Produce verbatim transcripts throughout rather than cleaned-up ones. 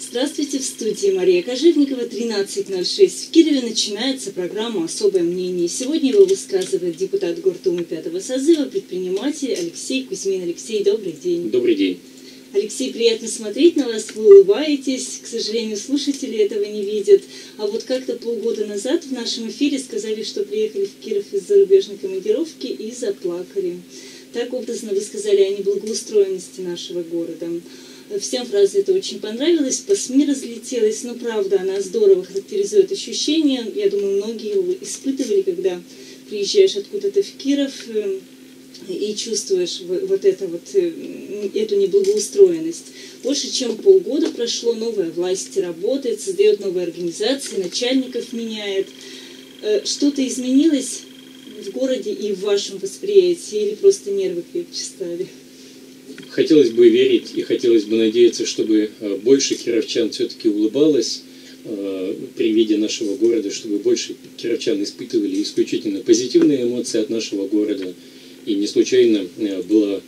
Здравствуйте, в студии Мария Кожевникова, тринадцать ноль шесть. В Кирове начинается программа «Особое мнение». Сегодня его высказывает депутат Гордумы пятого созыва, предприниматель Алексей Кузьмин. Алексей, добрый день. Добрый день. Алексей, приятно смотреть на вас, вы улыбаетесь. К сожалению, слушатели этого не видят. А вот как-то полгода назад в нашем эфире сказали, что приехали в Киров из зарубежной командировки и заплакали. Так образно вы сказали о неблагоустроенности нашего города. Всем фраза эта очень понравилась, по СМИ разлетелась, но правда, она здорово характеризует ощущения. Я думаю, многие его испытывали, когда приезжаешь откуда-то в Киров и чувствуешь вот, это вот, эту неблагоустроенность. Больше чем полгода прошло, новая власть работает, создает новые организации, начальников меняет. Что-то изменилось в городе и в вашем восприятии, или просто нервы крепче стали? Хотелось бы верить и хотелось бы надеяться, чтобы больше кировчан все-таки улыбалось при виде нашего города, чтобы больше кировчан испытывали исключительно позитивные эмоции от нашего города. И не случайно была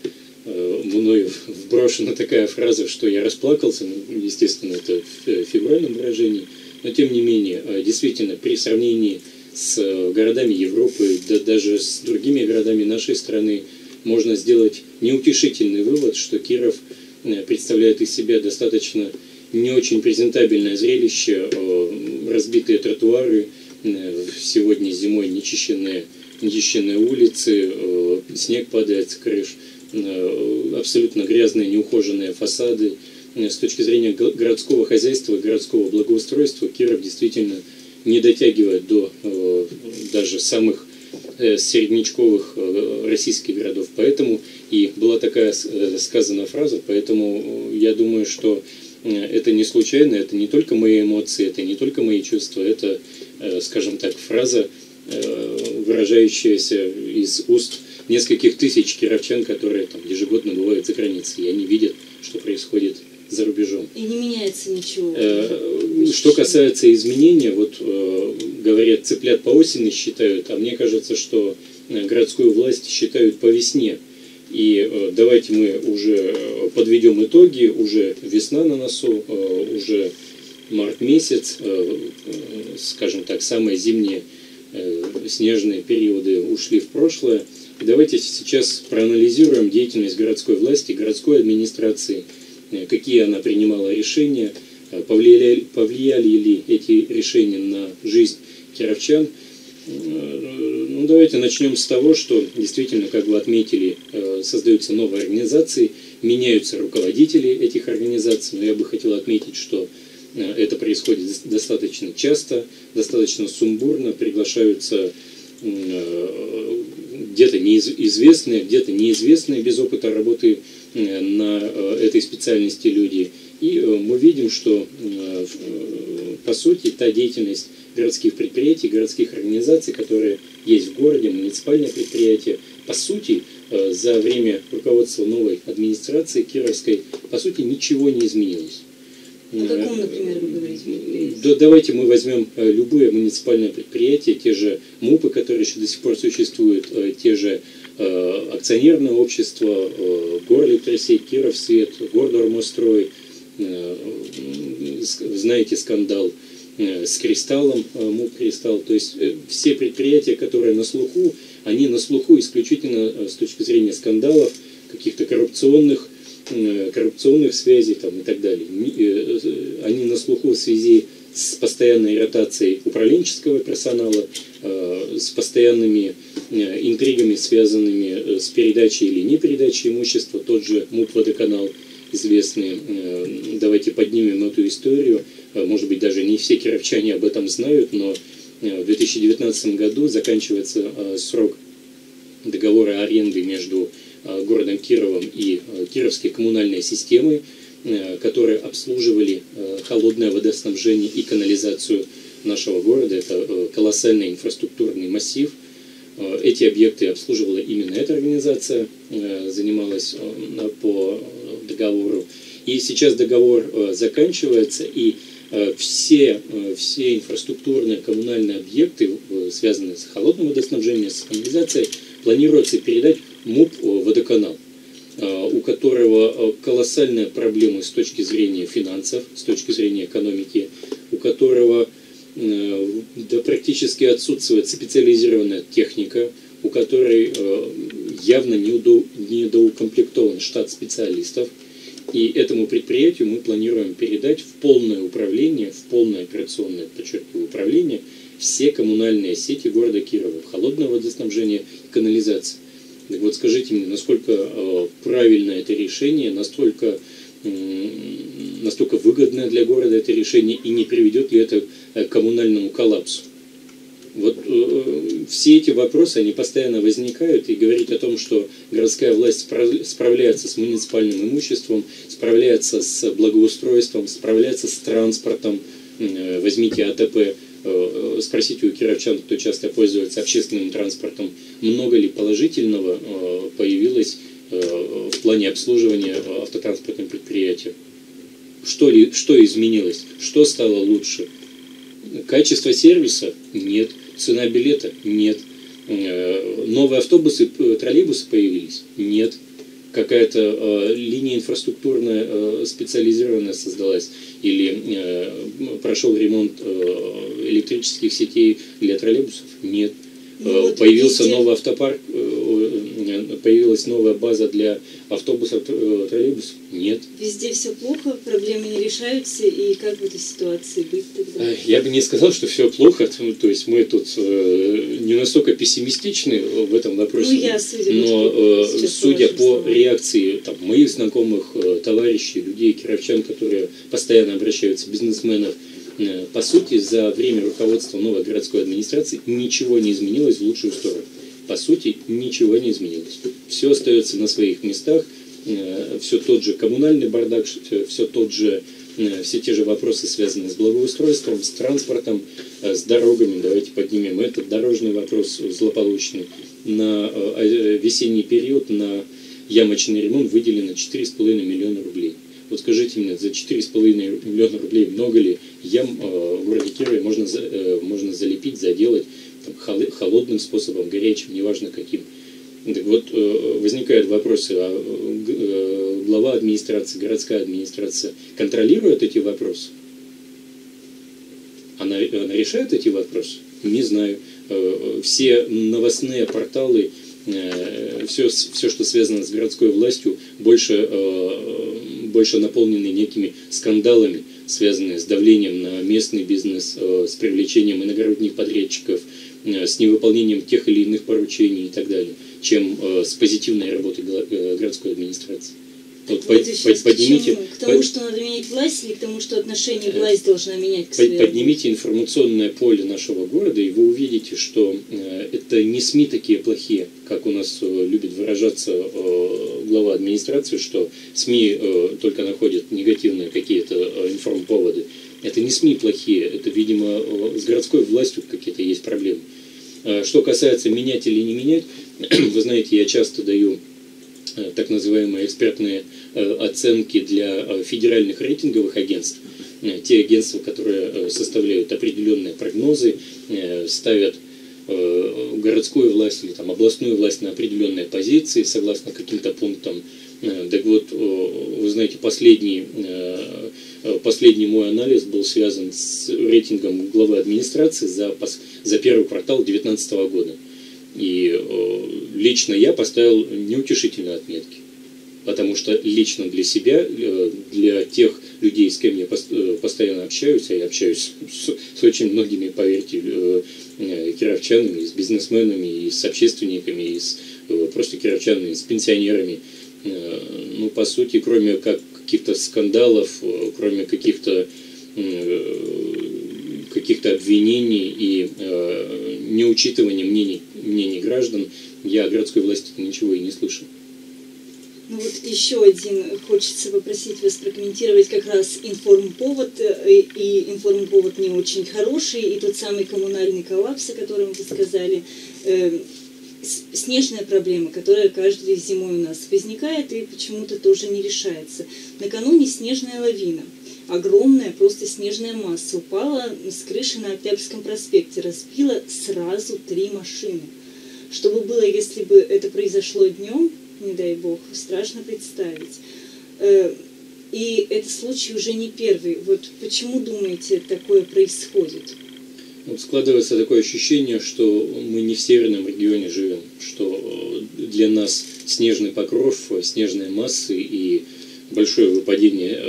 мною вброшена такая фраза, что я расплакался, ну, естественно, это в фигуральном выражении, но тем не менее, действительно, при сравнении с городами Европы, да даже с другими городами нашей страны, можно сделать неутешительный вывод, что Киров представляет из себя достаточно не очень презентабельное зрелище, разбитые тротуары, сегодня зимой нечищенные, нечищенные улицы, снег падает с крыш, абсолютно грязные, неухоженные фасады. С точки зрения городского хозяйства, городского благоустройства, Киров действительно не дотягивает до даже самых среднячковых российских городов. Поэтому и была такая сказана фраза, поэтому я думаю, что это не случайно, это не только мои эмоции, это не только мои чувства, это, скажем так, фраза, выражающаяся из уст нескольких тысяч кировчан, которые там ежегодно бывают за границей, и они видят, что происходит за рубежом. И не меняется ничего. Что касается изменения, вот говорят, цыплят по осени считают, а мне кажется, что городскую власть считают по весне. И давайте мы уже подведем итоги, уже весна на носу, уже март месяц, скажем так, самые зимние снежные периоды ушли в прошлое. И давайте сейчас проанализируем деятельность городской власти, городской администрации, какие она принимала решения, повлияли, повлияли ли эти решения на жизнь кировчан. Ну, давайте начнем с того, что действительно, как вы отметили, создаются новые организации, меняются руководители этих организаций, но я бы хотел отметить, что это происходит достаточно часто, достаточно сумбурно, приглашаются где-то неизвестные, где-то неизвестные без опыта работы на этой специальности люди. И мы видим, что по сути та деятельность городских предприятий, городских организаций, которые есть в городе, муниципальные предприятия, по сути, за время руководства новой администрации кировской, по сути, ничего не изменилось. О каком, например, вы говорите? Да, давайте мы возьмем любые муниципальные предприятия, те же МУПы, которые еще до сих пор существуют, те же э, акционерные общества, э, Горэлектросеть, Кировсвет, Гордормострой, э, знаете скандал э, с Кристаллом, э, МУП Кристалл, то есть э, все предприятия, которые на слуху, они на слуху исключительно э, с точки зрения скандалов, каких-то коррупционных коррупционных связей там, и так далее. Они на слуху в связи с постоянной ротацией управленческого персонала, с постоянными интригами, связанными с передачей или не передачей имущества. Тот же МУП «Водоканал» известный. Давайте поднимем эту историю. Может быть, даже не все кировчане об этом знают, но в две тысячи девятнадцатом году заканчивается срок договора аренды между городом Кировом и Кировской коммунальной системой, которые обслуживали холодное водоснабжение и канализацию нашего города. Это колоссальный инфраструктурный массив. Эти объекты обслуживала именно эта организация, занималась по договору. И сейчас договор заканчивается, и все, все инфраструктурные коммунальные объекты, связанные с холодным водоснабжением, с канализацией, планируется передать МУП «Водоканал». у которого колоссальные проблемы с точки зрения финансов, с точки зрения экономики, у которого да, практически отсутствует специализированная техника, у которой явно недоукомплектован штат специалистов. И этому предприятию мы планируем передать в полное управление, в полное операционное, подчеркиваю, управление все коммунальные сети города Кирова, холодное водоснабжение и канализация. Так вот, скажите мне, насколько э, правильно это решение, настолько, э, настолько выгодное для города это решение, и не приведет ли это к коммунальному коллапсу? Вот э, все эти вопросы, они постоянно возникают, и говорить о том, что городская власть справ- справляется с муниципальным имуществом, справляется с благоустройством, справляется с транспортом, э, возьмите АТП, э, спросите у кировчан, кто часто пользуется общественным транспортом, много ли положительного э, появилось э, в плане обслуживания автотранспортных предприятий. Что, ли, что изменилось? Что стало лучше? Качество сервиса? Нет. Цена билета? Нет. Новые автобусы, троллейбусы появились? Нет. Какая-то э, линия инфраструктурная э, специализированная создалась? Или э, прошел ремонт э, электрических сетей для троллейбусов? Нет. Ну, э, вот появился видите... новый автопарк, э, появилась новая база для автобусов, э, троллейбусов? Нет. Везде все плохо, проблемы не решаются, и как в этой ситуации быть тогда? Я бы не сказал, что все плохо, то есть мы тут э, не настолько пессимистичны в этом вопросе, ну, я, судя, но э, судя по словам. реакции там, моих знакомых, э, товарищей, людей, кировчан, которые постоянно обращаются, бизнесменов, э, по сути, за время руководства новой городской администрации ничего не изменилось в лучшую сторону. По сути, ничего не изменилось. Все остается на своих местах. Все тот же коммунальный бардак, все тот же, все те же вопросы, связанные с благоустройством, с транспортом, с дорогами. Давайте поднимем этот дорожный вопрос злополучный. На весенний период на ямочный ремонт выделено четыре с половиной миллиона рублей. Вот скажите мне, за четыре с половиной миллиона рублей много ли ям в городе Кирове можно, можно залепить, заделать там, холодным способом, горячим, неважно каким? Так вот, возникают вопросы, а глава администрации, городская администрация контролирует эти вопросы? Она, она решает эти вопросы? Не знаю. Все новостные порталы, все, все, что связано с городской властью, больше, больше наполнены некими скандалами, связанными с давлением на местный бизнес, с привлечением иногородних подрядчиков, с невыполнением тех или иных поручений и так далее, чем э, с позитивной работой городской администрации. Вот вот под, поднимите, к тому, под, что надо менять власть, или к тому, что отношение власть должна менять к своей поднимите информационное поле нашего города, и вы увидите, что э, это не СМИ такие плохие, как у нас э, любит выражаться э, глава администрации, что СМИ э, только находят негативные какие-то э, информповоды. Это не СМИ плохие, это, видимо, с городской властью какие-то есть проблемы. Что касается менять или не менять, вы знаете, я часто даю так называемые экспертные оценки для федеральных рейтинговых агентств. Те агентства, которые составляют определенные прогнозы, ставят городскую власть или там, областную власть на определенные позиции согласно каким-то пунктам. Так вот, вы знаете, последний, последний мой анализ был связан с рейтингом главы администрации за, за первый квартал две тысячи девятнадцатого года. И лично я поставил неутешительные отметки. Потому что лично для себя, для тех людей, с кем я постоянно общаюсь, а я общаюсь с, с очень многими, поверьте, кировчанами, с бизнесменами, и с общественниками, и с просто кировчанами, с пенсионерами, ну, по сути, кроме как каких-то скандалов, кроме каких-то каких-то обвинений и э, неучитывания мнений, мнений граждан, я о городской власти ничего и не слышал. Ну вот еще один, хочется попросить вас прокомментировать как раз информповод, и, и информповод не очень хороший, и тот самый коммунальный коллапс, о котором вы сказали, э, снежная проблема, которая каждой зимой у нас возникает и почему-то тоже не решается. Накануне снежная лавина. Огромная просто снежная масса упала с крыши на Октябрьском проспекте, разбила сразу три машины. Что бы было, если бы это произошло днем, не дай бог, страшно представить. И этот случай уже не первый. Вот почему, думаете, такое происходит? Вот складывается такое ощущение, что мы не в северном регионе живем, что для нас снежный покров, снежные массы и большое выпадение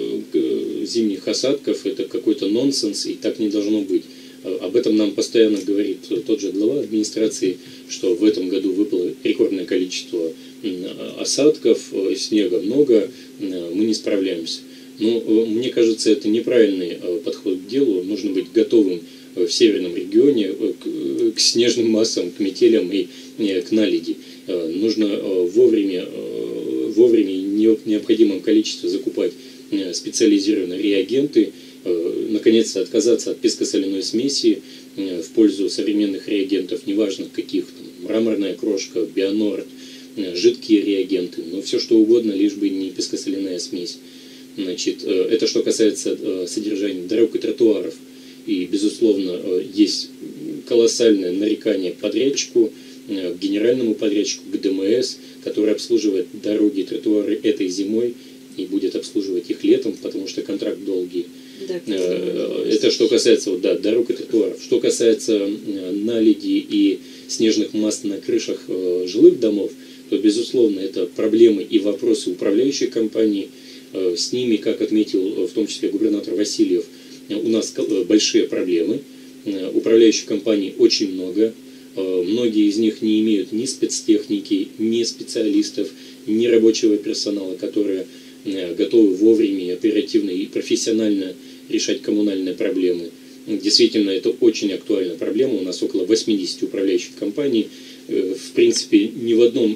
зимних осадков – это какой-то нонсенс, и так не должно быть. Об этом нам постоянно говорит тот же глава администрации, что в этом году выпало рекордное количество осадков, снега много, мы не справляемся. Но мне кажется, это неправильный подход к делу. Нужно быть готовым в северном регионе к, к снежным массам, к метелям и к наледи. Нужно вовремя, вовремя в необходимом количестве закупать специализированные реагенты, наконец-то отказаться от песко-соляной смеси в пользу современных реагентов, неважно каких, там, мраморная крошка, бионорд, жидкие реагенты, но все что угодно, лишь бы не песко-соляная смесь. Значит, это что касается содержания дорог и тротуаров. И, безусловно, есть колоссальное нарекание к подрядчику, к генеральному подрядчику, к ДМС, который обслуживает дороги и тротуары этой зимой и будет обслуживать их летом, потому что контракт долгий. Да, это что касается да, дорог и тротуаров. Что касается наледи и снежных масс на крышах жилых домов, то, безусловно, это проблемы и вопросы управляющих компаний. С ними, как отметил в том числе губернатор Васильев, у нас большие проблемы. Управляющих компаний очень много. Многие из них не имеют ни спецтехники, ни специалистов, ни рабочего персонала, которые готовы вовремя, и оперативно и профессионально решать коммунальные проблемы. Действительно, это очень актуальная проблема. У нас около восьмидесяти управляющих компаний. В принципе, ни в одном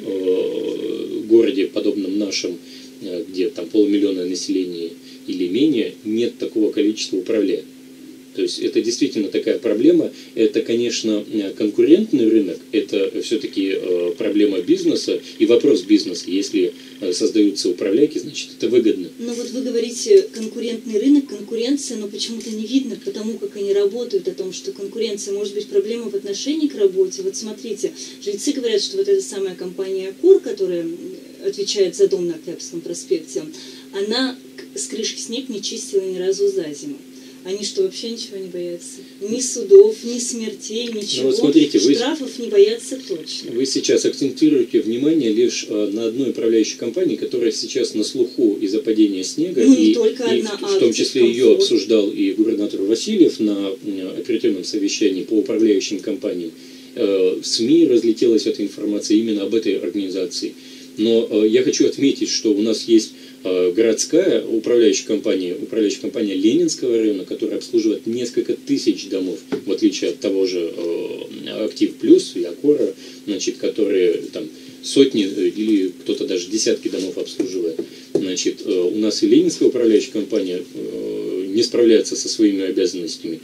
городе, подобном нашему, где там полмиллиона населения или менее, нет такого количества управляющих. То есть это действительно такая проблема. Это, конечно, конкурентный рынок, это все-таки проблема бизнеса и вопрос бизнеса. Если создаются управляйки, значит это выгодно. Но вот вы говорите конкурентный рынок, конкуренция, но почему-то не видно потому, как они работают, о том, что конкуренция может быть проблема в отношении к работе. Вот смотрите, жильцы говорят, что вот эта самая компания «Аккор», которая отвечает за дом на Октябрьском проспекте, она с крышки снег не чистила ни разу за зиму. Они что, вообще ничего не боятся? Ни судов, ни смертей, ничего. Вот смотрите, штрафов вы, не боятся точно. Вы сейчас акцентируете внимание лишь на одной управляющей компании, которая сейчас на слуху из-за падения снега. Ну, не и, только и одна, в, в том числе ее обсуждал и губернатор Васильев на оперативном совещании по управляющим компаниям. В СМИ разлетелась эта информация именно об этой организации. Но я хочу отметить, что у нас есть городская управляющая компания, управляющая компания Ленинского района, которая обслуживает несколько тысяч домов, в отличие от того же Актив Плюс и Аккора, значит, которые там сотни или кто-то даже десятки домов обслуживает. Значит, у нас и Ленинская управляющая компания не справляется со своими обязанностями.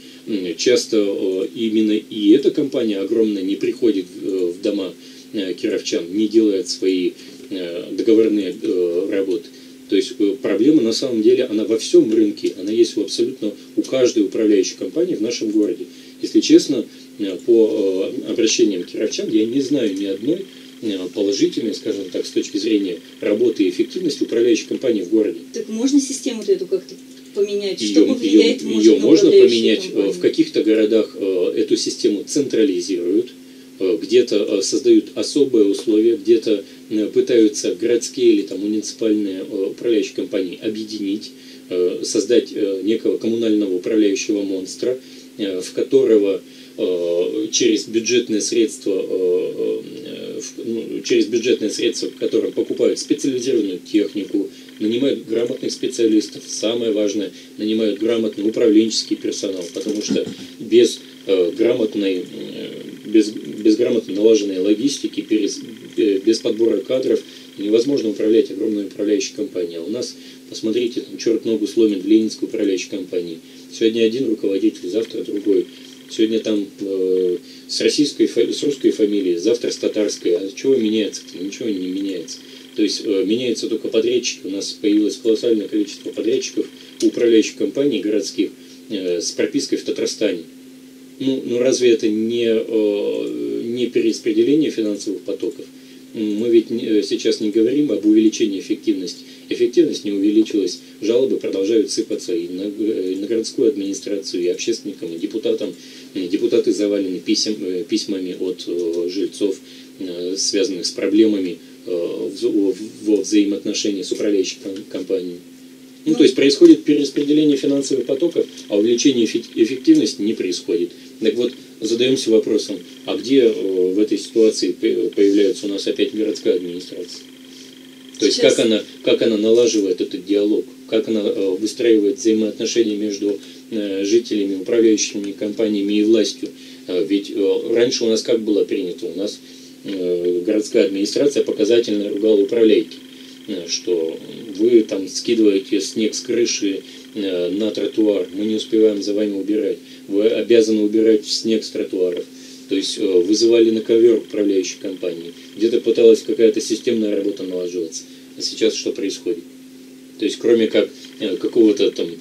Часто именно и эта компания огромная не приходит в дома кировчан, не делает свои договорные работы. То есть проблема на самом деле, она во всем рынке, она есть у абсолютно у каждой управляющей компании в нашем городе. Если честно, по обращениям кировчан я не знаю ни одной положительной, скажем так, с точки зрения работы и эффективности управляющей компании в городе. Так можно систему эту как-то поменять? Ее, Что повлияет, ее, может, ее на можно поменять. компанию? В каких-то городах эту систему централизируют, где-то создают особые условия, где-то пытаются городские или там, муниципальные управляющие компании объединить, создать некого коммунального управляющего монстра, в которого через бюджетные средства, через бюджетные средства, в котором покупают специализированную технику, нанимают грамотных специалистов, самое важное, нанимают грамотный управленческий персонал, потому что без грамотной, без, без грамотно налаженной логистики, без, без подбора кадров невозможно управлять огромной управляющей компанией. А у нас, посмотрите, там черт ногу сломит в Ленинской управляющей компании. Сегодня один руководитель, завтра другой. Сегодня там э, с, российской, с русской фамилией, завтра с татарской. А чего меняется? Ничего не меняется. То есть э, меняется только подрядчики. У нас появилось колоссальное количество подрядчиков, управляющих компаний городских э, с пропиской в Татарстане. Ну, ну разве это не, э, не перераспределение финансовых потоков? мы ведь сейчас не говорим об увеличении эффективности. Эффективность не увеличилась, жалобы продолжают сыпаться и на, и на городскую администрацию, и общественникам, и депутатам. Депутаты завалены писем, письмами от жильцов, связанных с проблемами во взаимоотношениях с управляющей компанией. Ну, то есть происходит перераспределение финансовых потоков, а увеличение эффективности не происходит. Так вот, задаемся вопросом, а где в этой ситуации появляется у нас опять городская администрация? То есть как она, как она налаживает этот диалог, как она выстраивает взаимоотношения между жителями, управляющими компаниями и властью. Ведь раньше у нас как было принято? У нас городская администрация показательно ругала управляйки, что вы там скидываете снег с крыши на тротуар, мы не успеваем за вами убирать, вы обязаны убирать снег с тротуаров. То есть вызывали на ковер управляющей компании. Где-то пыталась какая-то системная работа налаживаться. А сейчас что происходит? То есть кроме как какого-то там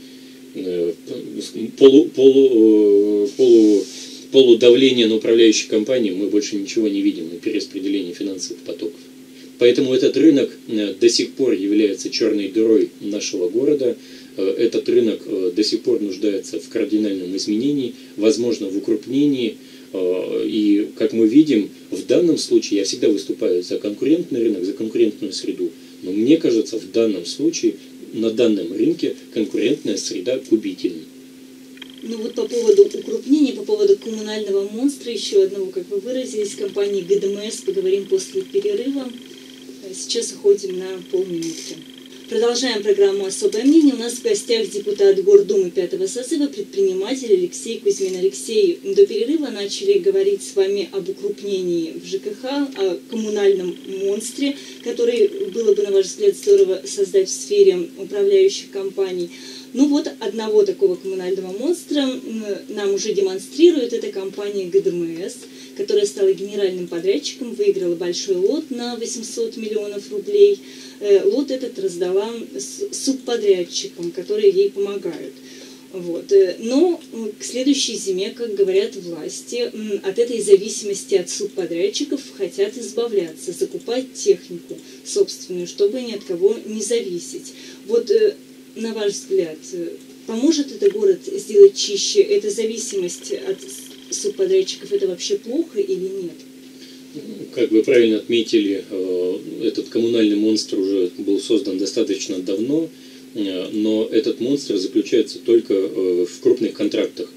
полу, полу, полу, полудавления на управляющей компании мы больше ничего не видим на перераспределении финансовых потоков. Поэтому этот рынок до сих пор является черной дырой нашего города. Этот рынок до сих пор нуждается в кардинальном изменении, возможно, в укрупнении. И, как мы видим, в данном случае я всегда выступаю за конкурентный рынок, за конкурентную среду. Но мне кажется, в данном случае, на данном рынке конкурентная среда губительна. Ну вот по поводу укрупнения, по поводу коммунального монстра, еще одного, как вы выразились, компании ГДМС, поговорим после перерыва. Сейчас уходим на полминутки. Продолжаем программу «Особое мнение». У нас в гостях депутат Гордумы пятого созыва, предприниматель Алексей Кузьмин. Алексей, до перерыва начали говорить с вами об укрупнении в ЖКХ, о коммунальном монстре, который было бы, на ваш взгляд, здорово создать в сфере управляющих компаний. Ну вот одного такого коммунального монстра нам уже демонстрирует эта компания ГДМС, которая стала генеральным подрядчиком, выиграла большой лот на восемьсот миллионов рублей. Лот этот раздала субподрядчикам, которые ей помогают. Вот. Но к следующей зиме, как говорят власти, от этой зависимости от субподрядчиков хотят избавляться, закупать технику собственную, чтобы ни от кого не зависеть. Вот на ваш взгляд, поможет это город сделать чище? Эта зависимость от субподрядчиков, это вообще плохо или нет? Как вы правильно отметили, этот коммунальный монстр уже был создан достаточно давно, но этот монстр заключается только в крупных контрактах.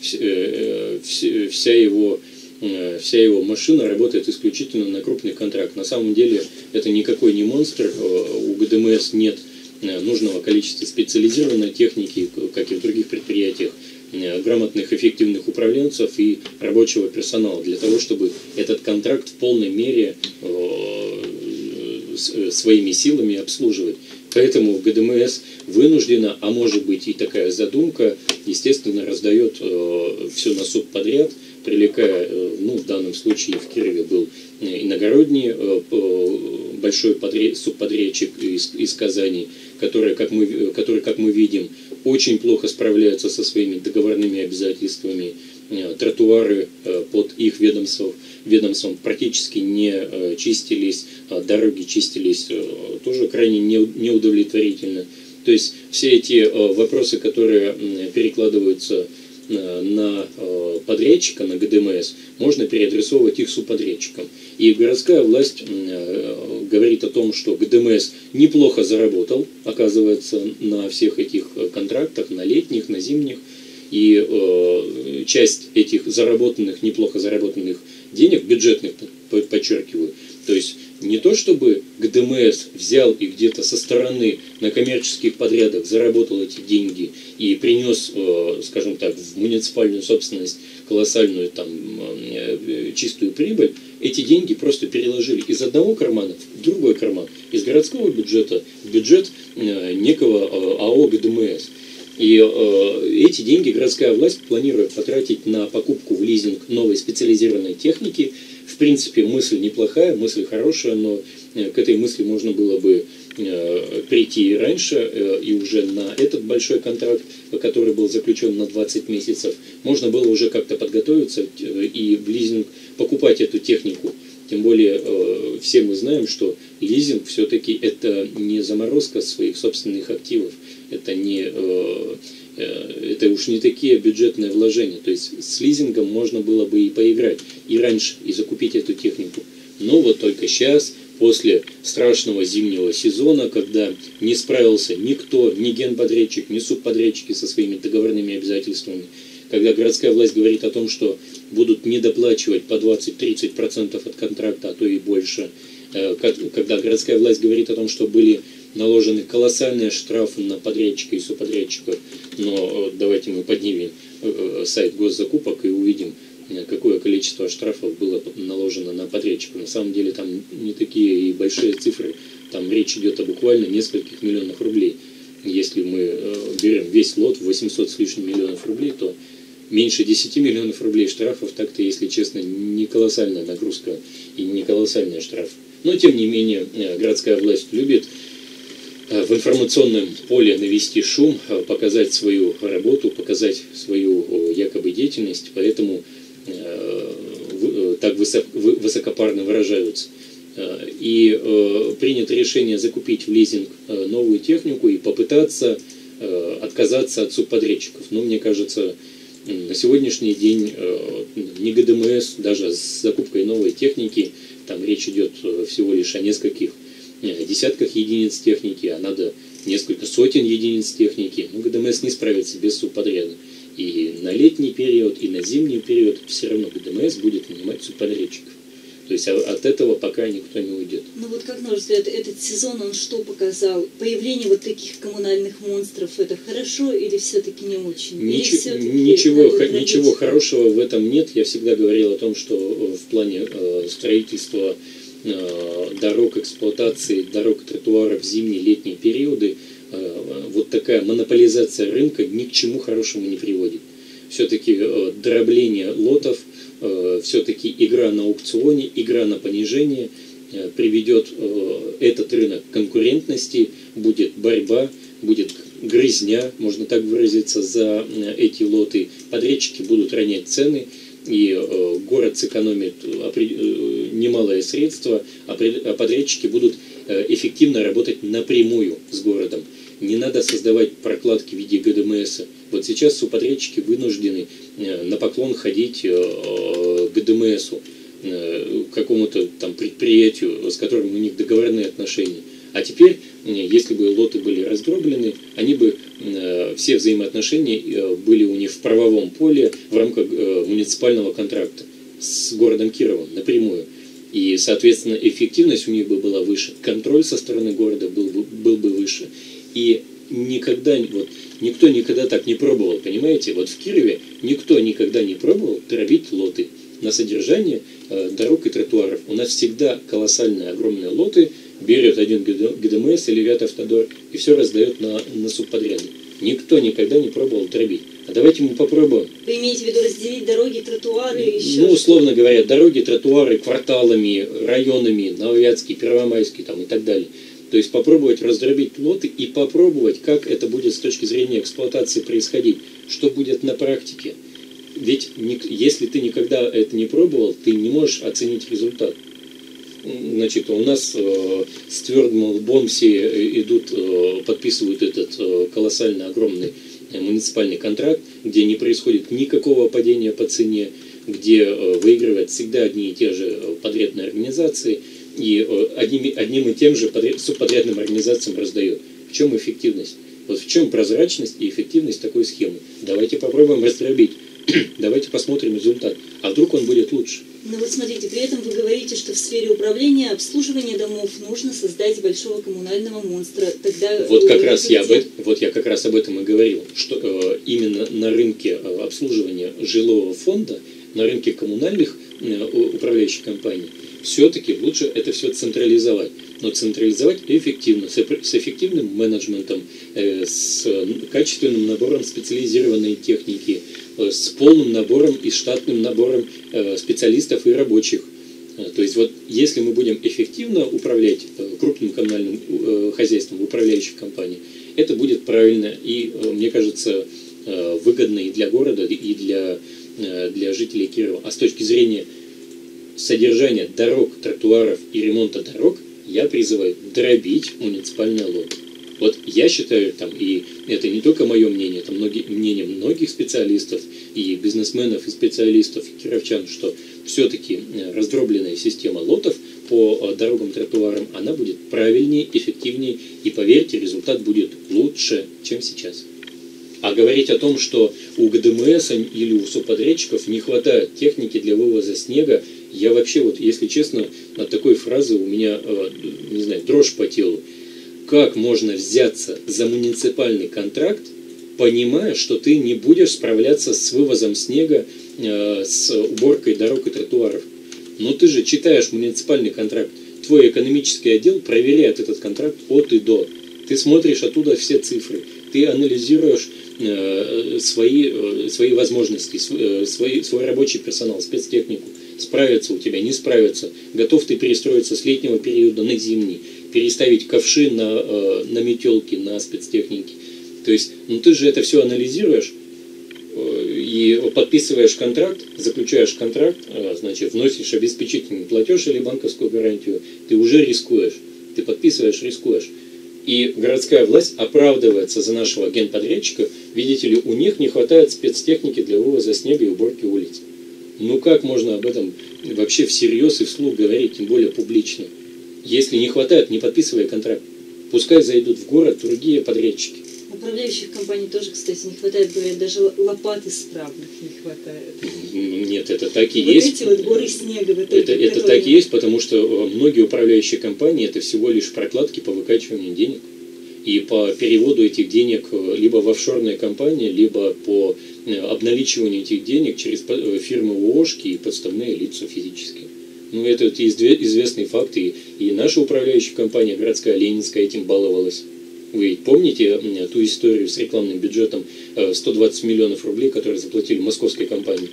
Вся его, вся его машина работает исключительно на крупный контракт. На самом деле это никакой не монстр, у ГДМС нет нужного количества специализированной техники, как и в других предприятиях, грамотных, эффективных управленцев и рабочего персонала для того, чтобы этот контракт в полной мере своими силами обслуживать. Поэтому ГДМС вынуждена, а может быть и такая задумка, естественно, раздает все на субподряд, привлекая, ну, в данном случае в Кирове был иногородний большой субподрядчик из, из Казани, который, как мы, который, как мы видим, очень плохо справляются со своими договорными обязательствами. Тротуары под их ведомством, ведомством практически не чистились, дороги чистились тоже крайне неудовлетворительно. То есть все эти вопросы, которые перекладываются на подрядчика, на ГДМС, можно переадресовывать их субподрядчикам. И городская власть говорит о том, что ГДМС неплохо заработал, оказывается, на всех этих контрактах, на летних, на зимних. И э, часть этих заработанных, неплохо заработанных денег, бюджетных, подчеркиваю, то есть не то чтобы ГДМС взял и где-то со стороны на коммерческих подрядах заработал эти деньги и принес, э, скажем так, в муниципальную собственность колоссальную там э, чистую прибыль, эти деньги просто переложили из одного кармана в другой карман, из городского бюджета в бюджет э, некого э, АО ГДМС. И э, эти деньги городская власть планирует потратить на покупку в лизинг новой специализированной техники. В принципе, мысль неплохая, мысль хорошая, но э, к этой мысли можно было бы э, прийти и раньше, э, и уже на этот большой контракт, который был заключен на двадцать месяцев, можно было уже как-то подготовиться э, и в лизинг покупать эту технику. Тем более все мы знаем, что лизинг все-таки это не заморозка своих собственных активов, это не это уж не такие бюджетные вложения. То есть с лизингом можно было бы и поиграть и раньше, и закупить эту технику. Но вот только сейчас, после страшного зимнего сезона, когда не справился никто, ни генподрядчик, ни субподрядчики со своими договорными обязательствами, когда городская власть говорит о том, что будут недоплачивать по двадцать-тридцать процентов от контракта, а то и больше, когда городская власть говорит о том, что были наложены колоссальные штрафы на подрядчика и субподрядчиков, но давайте мы поднимем сайт госзакупок и увидим, какое количество штрафов было наложено на подрядчика. На самом деле там не такие и большие цифры, там речь идет о буквально нескольких миллионах рублей. Если мы берем весь лот в восемьсот с лишним миллионов рублей, то меньше десяти миллионов рублей штрафов, так-то, если честно, не колоссальная нагрузка и не колоссальный штраф. Но, тем не менее, городская власть любит в информационном поле навести шум, показать свою работу, показать свою якобы деятельность, поэтому так высокопарно выражаются. И принято решение закупить в лизинг новую технику и попытаться отказаться от субподрядчиков. Но мне кажется, на сегодняшний день не ГДМС, даже с закупкой новой техники, там речь идет всего лишь о нескольких десятках единиц техники, а надо несколько сотен единиц техники. Ну, ГДМС не справится без субподряда. И на летний период, и на зимний период все равно ГДМС будет нанимать субподрядчиков. То есть от этого пока никто не уйдет. Ну вот как, на ваш взгляд, этот сезон, он что показал? Появление вот таких коммунальных монстров, это хорошо или все-таки не очень? Нич ничего ничего хорошего в этом нет. Я всегда говорил о том, что в плане э, строительства э, дорог, эксплуатации дорог, тротуаров в зимние, летние периоды, э, вот такая монополизация рынка ни к чему хорошему не приводит. Все-таки э, дробление лотов, все-таки игра на аукционе, игра на понижение приведет этот рынок к конкурентности, будет борьба, будет грызня, можно так выразиться, за эти лоты. Подрядчики будут ронять цены, и город сэкономит немалые средства, а подрядчики будут эффективно работать напрямую с городом. Не надо создавать прокладки в виде ГДМС. Вот сейчас субподрядчики вынуждены на поклон ходить к ГДМСу, к какому-то там предприятию, с которым у них договорные отношения. А теперь, если бы лоты были раздроблены, они бы, все взаимоотношения были у них в правовом поле в рамках муниципального контракта с городом Кировом напрямую. И, соответственно, эффективность у них бы была выше, контроль со стороны города был бы, был бы выше. И никогда, вот, никто никогда так не пробовал, понимаете? Вот в Кирове никто никогда не пробовал дробить лоты на содержание э, дорог и тротуаров. У нас всегда колоссальные, огромные лоты, берет один ГДМС или Вятавтодор и все раздает на, на субподряды. Никто никогда не пробовал дробить. А давайте мы попробуем. Вы имеете в виду разделить дороги, тротуары? Еще ну, условно говоря, дороги, тротуары кварталами, районами, Нововятский, Первомайский там, и так далее. То есть попробовать раздробить лоты и попробовать, как это будет с точки зрения эксплуатации происходить, что будет на практике. Ведь если ты никогда это не пробовал, ты не можешь оценить результат. Значит, у нас э, с твердым лбом все идут, э, подписывают этот э, колоссально огромный э, муниципальный контракт, где не происходит никакого падения по цене, где э, выигрывают всегда одни и те же подрядные организации, и э, одним, одним и тем же подряд, субподрядным организациям раздает. В чем эффективность? Вот в чем прозрачность и эффективность такой схемы? Давайте попробуем раздробить. Давайте посмотрим результат. А вдруг он будет лучше? Ну вот смотрите, при этом вы говорите, что в сфере управления, обслуживания домов нужно создать большого коммунального монстра. Тогда вот как раз я об этом, вот я как раз об этом и говорил, что э, именно на рынке обслуживания жилого фонда, на рынке коммунальных э, управляющих компаний, все-таки лучше это все централизовать. Но централизовать эффективно, с эффективным менеджментом, э, с качественным набором специализированной техники, э, с полным набором и штатным набором э, специалистов и рабочих. Э, то есть вот если мы будем эффективно управлять э, крупным коммунальным э, хозяйством в управляющих компаниях, это будет правильно и, э, мне кажется, э, выгодно и для города, и для, э, для жителей Кирова. А с точки зрения содержания дорог, тротуаров и ремонта дорог я призываю дробить муниципальные лоты. Вот я считаю, там, и это не только мое мнение, это многие, мнение многих специалистов, и бизнесменов, и специалистов, и кировчан, что все-таки раздробленная система лотов по дорогам, тротуарам, она будет правильнее, эффективнее, и поверьте, результат будет лучше, чем сейчас. А говорить о том, что у ГДМС или у субподрядчиков не хватает техники для вывоза снега, я вообще, вот, если честно, от такой фразы у меня, не знаю, дрожь по телу. Как можно взяться за муниципальный контракт, понимая, что ты не будешь справляться с вывозом снега, с уборкой дорог и тротуаров? Но ты же читаешь муниципальный контракт. Твой экономический отдел проверяет этот контракт от и до. Ты смотришь оттуда все цифры. Ты анализируешь э, свои, э, свои возможности, свой, свой, свой рабочий персонал, спецтехнику. Справится у тебя, не справится. Готов ты перестроиться с летнего периода на зимний. Переставить ковши на, э, на метелки, на спецтехники. То есть, ну ты же это все анализируешь э, и подписываешь контракт, заключаешь контракт, э, значит, вносишь обеспечительный платеж или банковскую гарантию, ты уже рискуешь. Ты подписываешь, рискуешь. И городская власть оправдывается за нашего генподрядчика, видите ли, у них не хватает спецтехники для вывоза снега и уборки улиц. Ну как можно об этом вообще всерьез и вслух говорить, тем более публично? Если не хватает, не подписывай контракт. Пускай зайдут в город другие подрядчики. Управляющих компаний тоже, кстати, не хватает, говорят, даже лопат исправных не хватает. Нет, это так и вот есть. Вот эти вот горы снега. Это, это, это так и есть, потому что многие управляющие компании это всего лишь прокладки по выкачиванию денег. И по переводу этих денег либо в офшорные компании, либо по обналичиванию этих денег через фирмы ООшки и подставные лица физические. Ну, это, это известные факты. И наша управляющая компания, городская Ленинская, этим баловалась. Вы ведь помните ту историю с рекламным бюджетом сто двадцать миллионов рублей, которые заплатили московской компании?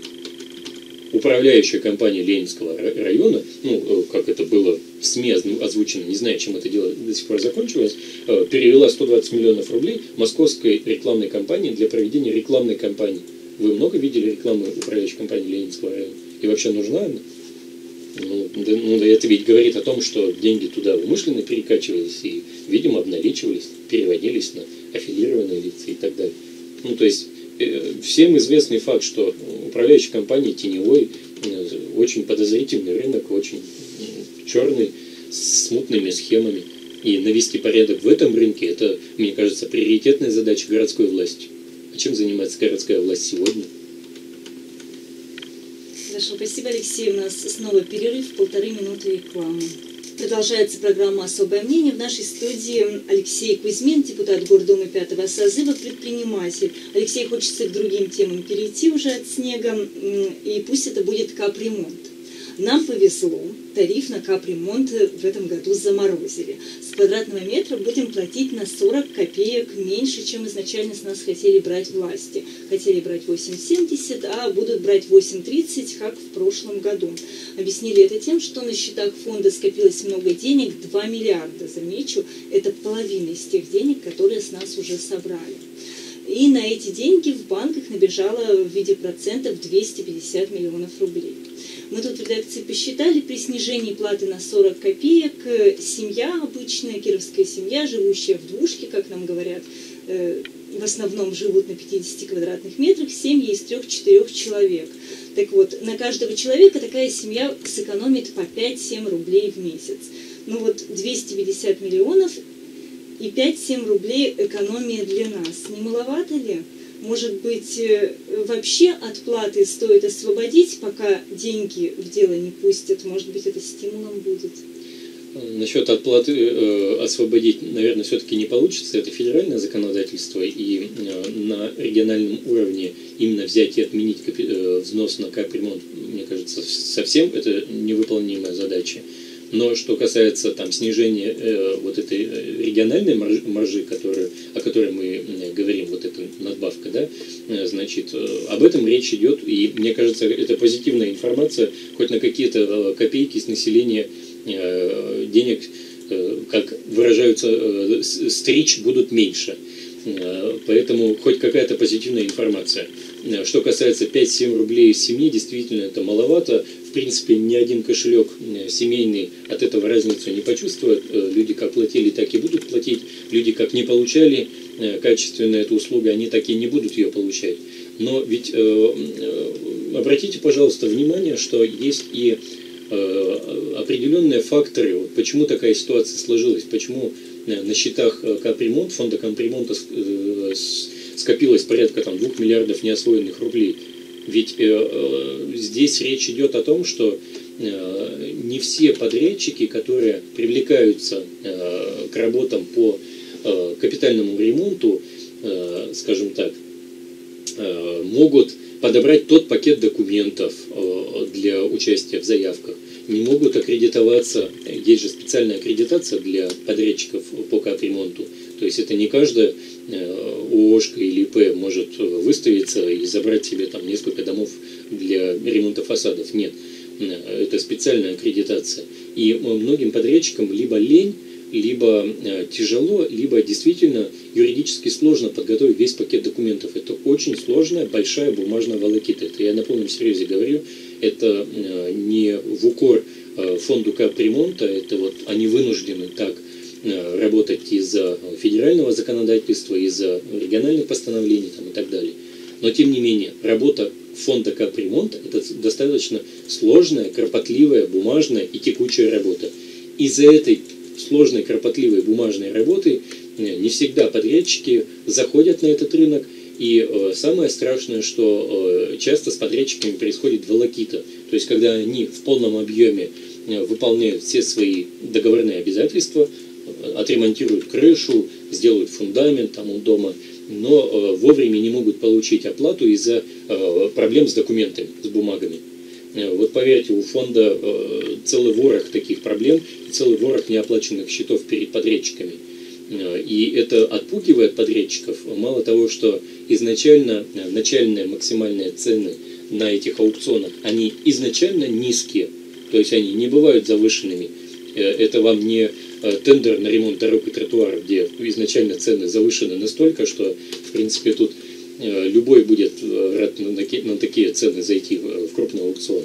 Управляющая компания Ленинского района, ну, как это было в СМИ озвучено, не знаю, чем это дело до сих пор закончилось, перевела сто двадцать миллионов рублей московской рекламной компании для проведения рекламной кампании. Вы много видели рекламы управляющей компании Ленинского района? И вообще нужна она? Ну, да, ну, это ведь говорит о том, что деньги туда умышленно перекачивались и, видимо, обналичивались, переводились на аффилированные лица и так далее. Ну, то есть, э, всем известный факт, что управляющая компания теневой, э, очень подозрительный рынок, очень э, черный, с смутными схемами. И навести порядок в этом рынке, это, мне кажется, приоритетная задача городской власти. А чем занимается городская власть сегодня? Хорошо, спасибо, Алексей. У нас снова перерыв, полторы минуты рекламы. Продолжается программа «Особое мнение». В нашей студии Алексей Кузьмин, депутат Гордумы пятого созыва, предприниматель. Алексей, хочется к другим темам перейти уже от снега, и пусть это будет капремонт. Нам повезло, тариф на капремонт в этом году заморозили. С квадратного метра будем платить на сорок копеек меньше, чем изначально с нас хотели брать власти. Хотели брать восемь семьдесят, а будут брать восемь тридцать, как в прошлом году. Объяснили это тем, что на счетах фонда скопилось много денег, два миллиарда, замечу, это половина из тех денег, которые с нас уже собрали. И на эти деньги в банках набежало в виде процентов двести пятьдесят миллионов рублей. Мы тут в редакции посчитали, при снижении платы на сорок копеек семья, обычная кировская семья, живущая в двушке, как нам говорят, в основном живут на пятидесяти квадратных метрах, семьи из трех-четырех человек. Так вот, на каждого человека такая семья сэкономит по пять-семь рублей в месяц. Ну вот двести пятьдесят миллионов и пять-семь рублей экономия для нас. Не маловато ли? Может быть, вообще от платы стоит освободить, пока деньги в дело не пустят? Может быть, это стимулом будет? Насчет отплаты э, освободить, наверное, все-таки не получится. Это федеральное законодательство, и э, на региональном уровне именно взять и отменить капи, э, взнос на капремонт, мне кажется, совсем это невыполнимая задача. Но что касается там снижения э, вот этой региональной маржи, маржи которую, о которой мы э, говорим, вот эта надбавка, да, э, значит, э, об этом речь идет, и мне кажется, это позитивная информация, хоть на какие-то э, копейки с населения э, денег, э, как выражаются, э, стричь будут меньше. Поэтому хоть какая-то позитивная информация. Что касается пять-семь рублей в семье, действительно это маловато. В принципе, ни один кошелек семейный от этого разницу не почувствует. Люди как платили, так и будут платить. Люди как не получали качественно эту услугу, они так и не будут ее получать. Но ведь обратите, пожалуйста, внимание, что есть и определенные факторы, почему такая ситуация сложилась, почему на счетах капремонт, фонда капремонта скопилось порядка там, двух миллиардов неосвоенных рублей. Ведь э, здесь речь идет о том, что э, не все подрядчики, которые привлекаются э, к работам по э, капитальному ремонту, э, скажем так, э, могут подобрать тот пакет документов э, для участия в заявках, не могут аккредитоваться. Есть же специальная аккредитация для подрядчиков по капремонту. То есть это не каждая ООшка или ИП может выставиться и забрать себе там несколько домов для ремонта фасадов. Нет, это специальная аккредитация. И многим подрядчикам либо лень, либо тяжело, либо действительно юридически сложно подготовить весь пакет документов. Это очень сложная, большая бумажная волокита. Это я на полном серьезе говорю. Это не в укор фонду капремонта, это вот они вынуждены так работать из-за федерального законодательства, из-за региональных постановлений там, и так далее. Но тем не менее, работа фонда капремонта – это достаточно сложная, кропотливая, бумажная и текучая работа. Из-за этой сложной, кропотливой, бумажной работы не всегда подрядчики заходят на этот рынок. И э, самое страшное, что э, часто с подрядчиками происходит волокита. То есть, когда они в полном объеме э, выполняют все свои договорные обязательства, отремонтируют крышу, сделают фундамент там у дома, но э, вовремя не могут получить оплату из-за э, проблем с документами, с бумагами. Э, вот поверьте, у фонда э, целый ворох таких проблем, целый ворох неоплаченных счетов перед подрядчиками. Э, и это отпугивает подрядчиков. Мало того, что изначально э, начальные максимальные цены на этих аукционах, они изначально низкие, то есть они не бывают завышенными. Э, это вам не тендер на ремонт дорог и тротуаров, где изначально цены завышены настолько, что, в принципе, тут любой будет рад на такие цены зайти в крупный аукцион.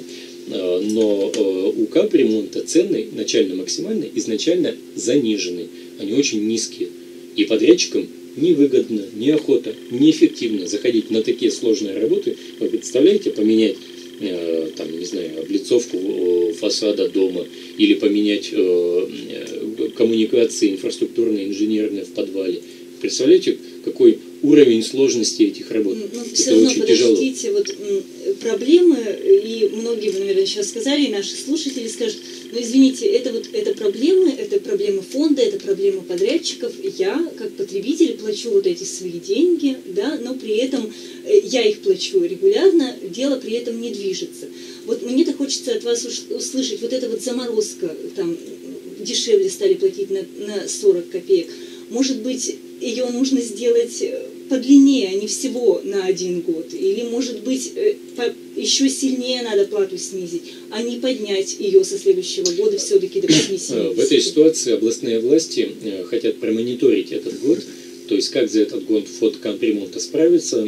Но у капремонта цены начально максимальные, изначально занижены. Они очень низкие. И подрядчикам невыгодно, неохота, неэффективно заходить на такие сложные работы. Вы представляете, поменять там, не знаю, облицовку фасада дома или поменять э, коммуникации инфраструктурные, инженерные в подвале. Представляете, какой уровень сложности этих работ? Но это все равно, очень подождите, тяжело. Вот проблемы, и многие, наверное, сейчас сказали, и наши слушатели скажут, ну извините, это вот это проблемы, это проблемы фонда, это проблемы подрядчиков. Я, как потребитель, плачу вот эти свои деньги, да, но при этом я их плачу регулярно, дело при этом не движется. Вот мне-то хочется от вас услышать, вот эта вот заморозка, там, дешевле стали платить на, на сорок копеек. Может быть, ее нужно сделать подлиннее, а не всего на один год. Или, может быть, еще сильнее надо плату снизить, а не поднять ее со следующего года все-таки до восьми-семидесяти. В этой ситуации областные власти хотят промониторить этот год, то есть как за этот год фонд капремонта справится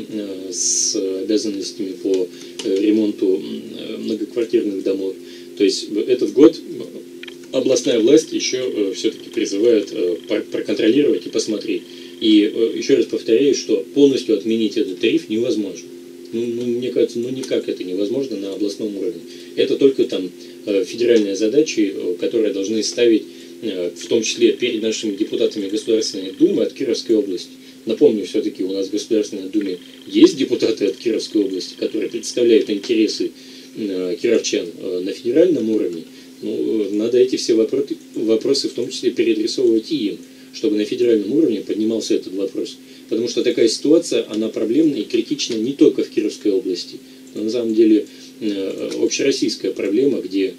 с обязанностями по ремонту многоквартирных домов. То есть этот год областная власть еще все-таки призывает проконтролировать и посмотреть. И еще раз повторяю, что полностью отменить этот тариф невозможно. Ну, ну, мне кажется, ну никак это невозможно на областном уровне. Это только там федеральные задачи, которые должны ставить, в том числе перед нашими депутатами Государственной Думы от Кировской области. Напомню, все-таки у нас в Государственной Думе есть депутаты от Кировской области, которые представляют интересы кировчан на федеральном уровне. Ну, надо эти все вопросы, вопросы в том числе переадресовывать и им, чтобы на федеральном уровне поднимался этот вопрос. Потому что такая ситуация, она проблемная и критичная не только в Кировской области. Но на самом деле общероссийская проблема, где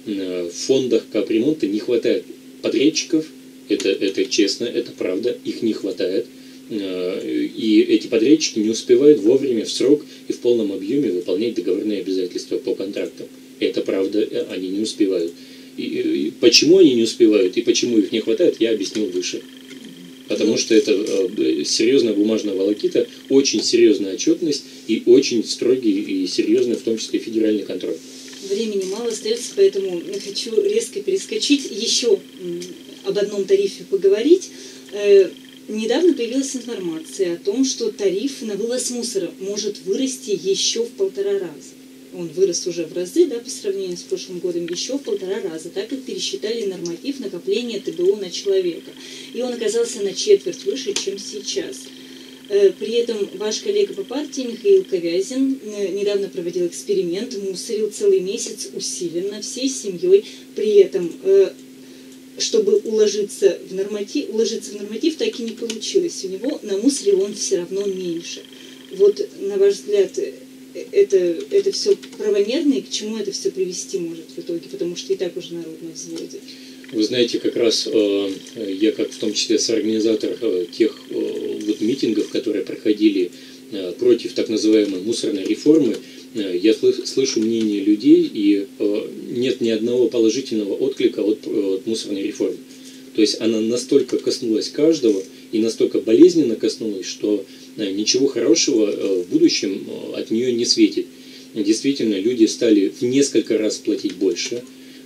в фондах капремонта не хватает подрядчиков, это, это честно, это правда, их не хватает. И эти подрядчики не успевают вовремя, в срок и в полном объеме выполнять договорные обязательства по контрактам. Это правда, они не успевают. И, и почему они не успевают и почему их не хватает, я объяснил выше. Потому ну, что это серьезная бумажная волокита, очень серьезная отчетность и очень строгий и серьезный, в том числе, федеральный контроль. Времени мало остается, поэтому хочу резко перескочить, еще об одном тарифе поговорить. Недавно появилась информация о том, что тариф на вывоз мусора может вырасти еще в полтора раза. Он вырос уже в разы, да, по сравнению с прошлым годом, еще в полтора раза, так как пересчитали норматив накопления ТБО на человека. И он оказался на четверть выше, чем сейчас. При этом ваш коллега по партии Михаил Ковязин недавно проводил эксперимент, мусорил целый месяц усиленно, всей семьей. При этом, чтобы уложиться в норматив, уложиться в норматив так и не получилось. У него намусорил он все равно меньше. Вот, на ваш взгляд, это, это все правомерно, и к чему это все привести может в итоге, потому что и так уже народ на взводе. Вы знаете, как раз э, я, как в том числе соорганизатор э, тех э, вот митингов, которые проходили э, против так называемой мусорной реформы, э, я слы- слышу мнение людей, и э, нет ни одного положительного отклика от, от мусорной реформы. То есть она настолько коснулась каждого и настолько болезненно коснулась, что э, ничего хорошего э, в будущем э, от нее не светит. Действительно, люди стали в несколько раз платить больше.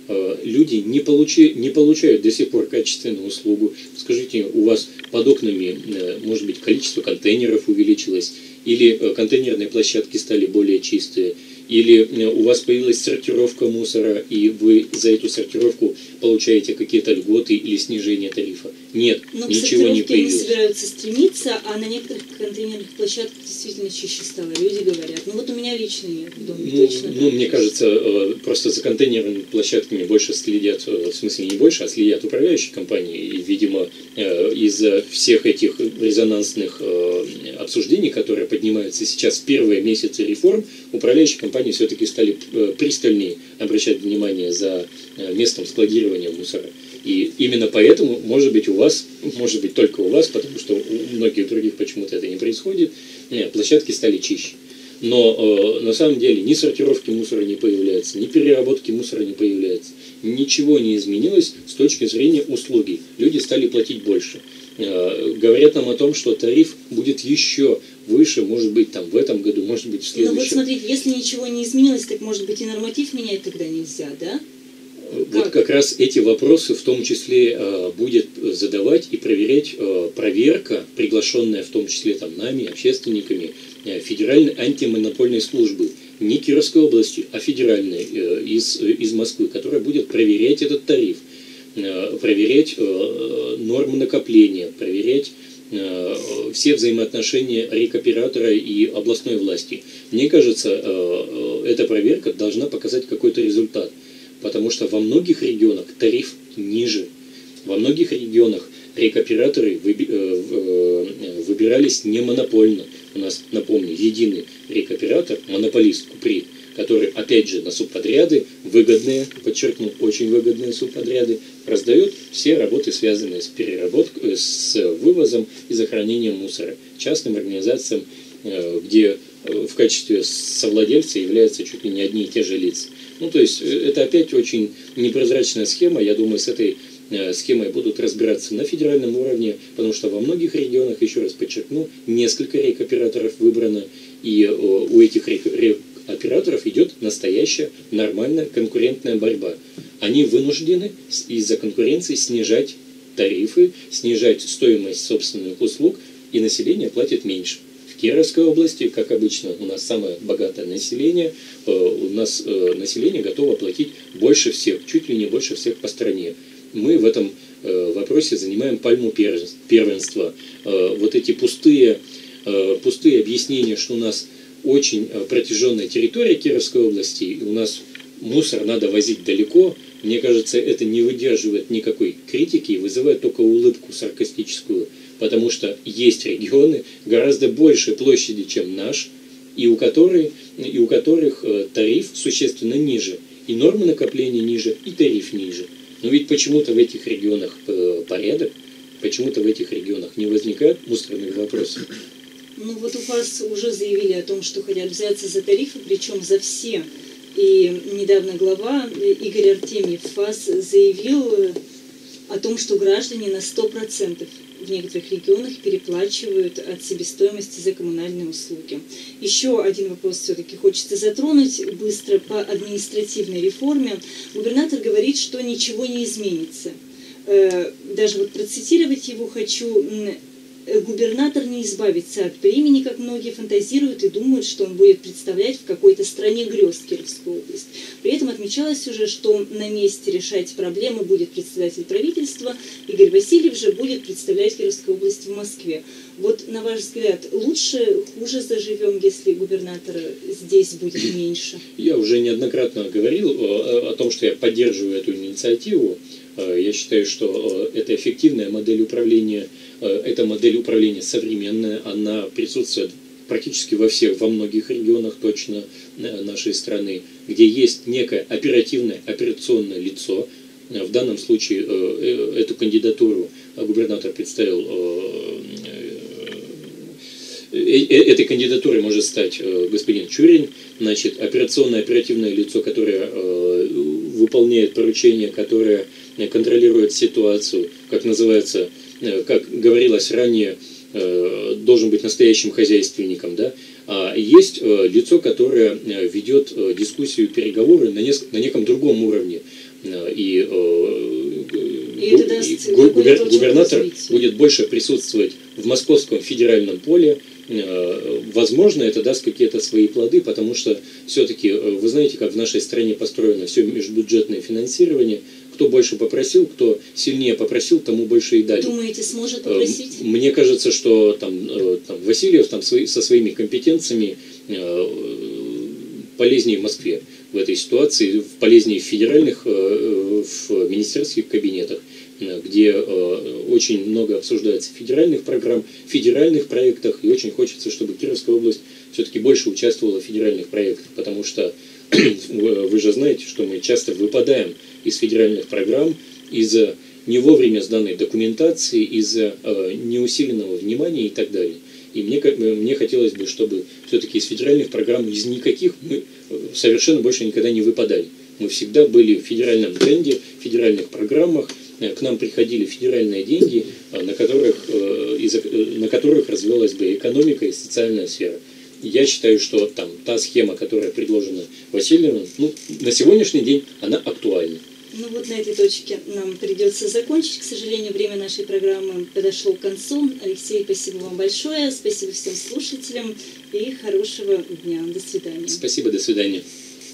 Люди не, получи, не получают до сих пор качественную услугу. Скажите, у вас под окнами, может быть, количество контейнеров увеличилось, или контейнерные площадки стали более чистые, или у вас появилась сортировка мусора, и вы за эту сортировку получаете какие-то льготы или снижение тарифа. Нет, но ничего не появилось. Но к сортировке они собираются стремиться, а на некоторых контейнерных площадках действительно чище стало. Люди говорят, ну вот у меня лично нет в доме, ну, точно. Ну, мне кажется, просто за контейнерными площадками больше следят, в смысле не больше, а следят управляющие компании. И, видимо, из-за всех этих резонансных обсуждений, которые поднимаются сейчас в первые месяцы реформ, управляющие компании все-таки стали пристальнее обращать внимание за местом складирования мусора. И именно поэтому, может быть, у вас, может быть, только у вас, потому что у многих других почему-то это не происходит, нет, площадки стали чище. Но э, на самом деле ни сортировки мусора не появляется, ни переработки мусора не появляется. Ничего не изменилось с точки зрения услуги. Люди стали платить больше. Э, говорят нам о том, что тариф будет еще выше, может быть, там в этом году, может быть, в следующем. Ну вот смотрите, если ничего не изменилось, так может быть и норматив менять тогда нельзя, да? Вот как? как раз эти вопросы в том числе э, будет задавать и проверять э, проверка, приглашенная в том числе там, нами, общественниками, э, Федеральной антимонопольной службы, не Кировской области, а федеральной э, из, из Москвы, которая будет проверять этот тариф, э, проверять э, нормы накопления, проверять э, все взаимоотношения рекоператора и областной власти. Мне кажется, э, э, эта проверка должна показать какой-то результат. Потому что во многих регионах тариф ниже. Во многих регионах рекоператоры выбирались не монопольно. У нас, напомню, единый рекоператор, монополист Куприт, который, опять же, на субподряды, выгодные, подчеркну, очень выгодные субподряды, раздает все работы, связанные с переработкой, с вывозом и захоронением мусора частным организациям, где в качестве совладельца являются чуть ли не одни и те же лица. Ну, то есть, это опять очень непрозрачная схема. Я думаю, с этой э, схемой будут разбираться на федеральном уровне, потому что во многих регионах, еще раз подчеркну, несколько рекоператоров выбрано, и э, у этих рекоператоров идет настоящая нормальная конкурентная борьба. Они вынуждены из-за конкуренции снижать тарифы, снижать стоимость собственных услуг, и население платит меньше. В Кировской области, как обычно, у нас самое богатое население, у нас население готово платить больше всех, чуть ли не больше всех по стране. Мы в этом вопросе занимаем пальму первенства. Вот эти пустые, пустые объяснения, что у нас очень протяженная территория Кировской области, и у нас мусор надо возить далеко, мне кажется, это не выдерживает никакой критики и вызывает только улыбку саркастическую. Потому что есть регионы гораздо большей площади, чем наш, и у которых, и у которых тариф существенно ниже, и нормы накопления ниже, и тариф ниже. Но ведь почему-то в этих регионах порядок, почему-то в этих регионах не возникает мусорных вопросов. Ну вот у вас уже заявили о том, что хотят взяться за тарифы, причем за все. И недавно глава Игорь Артемьев ФАС заявил о том, что граждане на сто процентов в некоторых регионах переплачивают от себестоимости за коммунальные услуги. Еще один вопрос все-таки хочется затронуть быстро по административной реформе. Губернатор говорит, что ничего не изменится. Даже вот процитировать его хочу. Губернатор не избавится от бремени, как многие фантазируют и думают, что он будет представлять в какой-то стране грез Кировскую область. При этом отмечалось уже, что на месте решать проблемы будет председатель правительства. Игорь Васильев же будет представлять Кировскую область в Москве. Вот, на ваш взгляд, лучше, хуже заживем, если губернатора здесь будет меньше? Я уже неоднократно говорил о том, что я поддерживаю эту инициативу. Я считаю, что это эффективная модель управления, эта модель управления современная, она присутствует практически во всех, во многих регионах точно нашей страны, где есть некое оперативное, операционное лицо. В данном случае эту кандидатуру губернатор представил, этой кандидатурой может стать господин Чурин, значит, операционное, оперативное лицо, которое выполняет поручения, которое контролирует ситуацию, как называется, как говорилось ранее, должен быть настоящим хозяйственником, да? А есть лицо, которое ведет дискуссию, переговоры на, неск- на неком другом уровне. И, и, гу- и губер- губернатор будет больше присутствовать в московском федеральном поле. Возможно, это даст какие-то свои плоды, потому что все-таки, вы знаете, как в нашей стране построено все межбюджетное финансирование. Кто больше попросил, кто сильнее попросил, тому больше и дали. Думаете, сможет попросить? Мне кажется, что там, там Васильев там, свои, со своими компетенциями полезнее в Москве в этой ситуации, полезнее в федеральных, в министерских кабинетах, где очень много обсуждается федеральных программ, федеральных проектах, и очень хочется, чтобы Кировская область все-таки больше участвовала в федеральных проектах, потому что вы же знаете, что мы часто выпадаем из федеральных программ из-за не вовремя сданной документации, из-за э, неусиленного внимания и так далее. И мне, мне хотелось бы, чтобы все-таки из федеральных программ, из никаких, мы совершенно больше никогда не выпадали. Мы всегда были в федеральном тренде, в федеральных программах, к нам приходили федеральные деньги, на которых, э, из, на которых развивалась бы экономика и социальная сфера. Я считаю, что там та схема, которая предложена Васильевым, ну, на сегодняшний день она актуальна. Ну вот на этой точке нам придется закончить. К сожалению, время нашей программы подошло к концу. Алексей, спасибо вам большое. Спасибо всем слушателям и хорошего дня. До свидания. Спасибо, до свидания.